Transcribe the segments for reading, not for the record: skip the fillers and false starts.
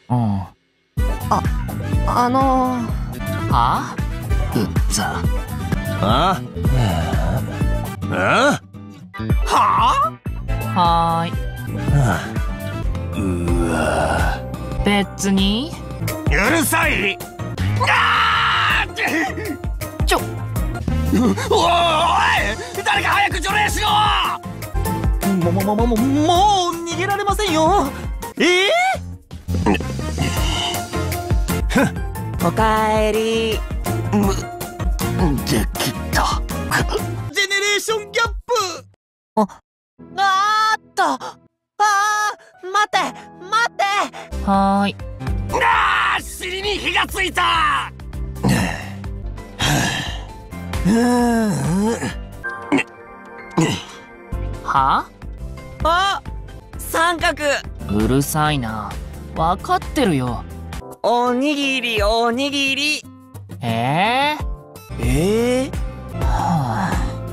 うん。はうざ。ああはーい。 うわ。 別に。 うるさい。おい、誰か早く除霊しろ。もう逃げられませんよ。 おかえり。 できた。ジェネレーションギャップ。 待ってはーい。 尻に火がついた。 は三角。 うるさいな。わかってるよ。 おにぎりおにぎり。 は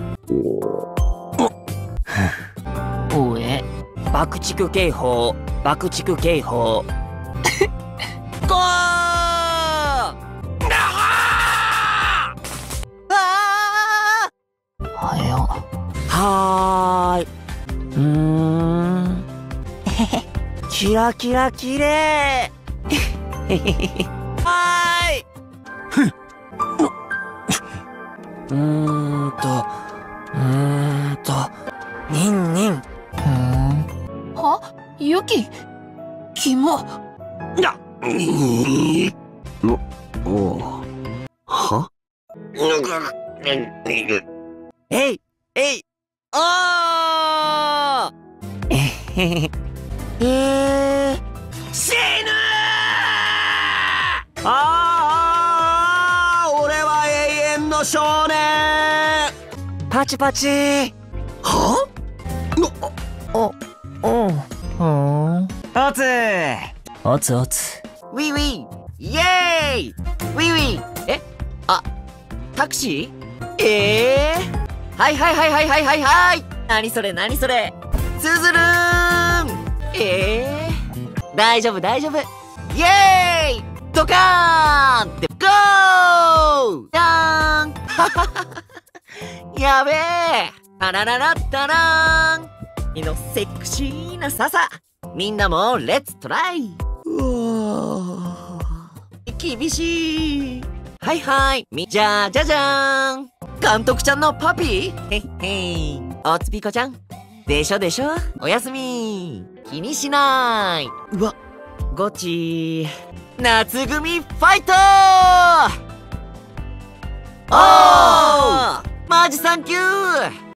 あ、おえ。 爆竹警報爆竹警報。ゴー。 はよ。 はーい。キラキラきれい。はーい。ニンニン。 はユキ。キモ。 は？ えいえい。あー。 死ぬ俺は永遠の少年。 パチパチ。 は？ おつおつおつ。 ウィウィイエーイウィウィ。タクシー。はい何それスズルーン。大丈夫イエーイドカーンってゴーダーン。やべえ。タラララッタラーン。君のセクシーな笹。みんなもレッツトライ。厳しい。はいじゃじゃじゃーん。監督ちゃんのパピー。へいおつぴこちゃんでしょおやすみ。気にしない。うわゴチ夏組ファイトー。おーマジサンキュー。